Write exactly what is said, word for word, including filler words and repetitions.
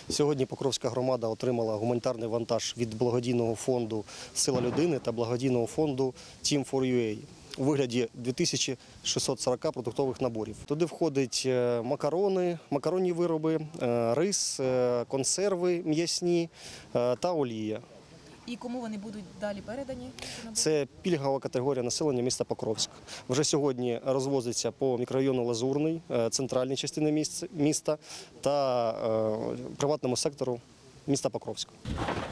Сьогодні Покровська громада отримала гуманітарний вантаж від благодійного фонду «Сила людини» та благодійного фонду «Тім фор ю ей» у вигляді дві тисячі шістсот сорок продуктових наборів. Туди входять макарони, макаронні вироби, рис, консерви м'ясні та олія. І кому вони будуть далі передані? Це пільгова категорія населення міста Покровськ. Вже сьогодні розвозиться по мікрорайону Лазурний, центральній частині міста та приватному сектору міста Покровськ.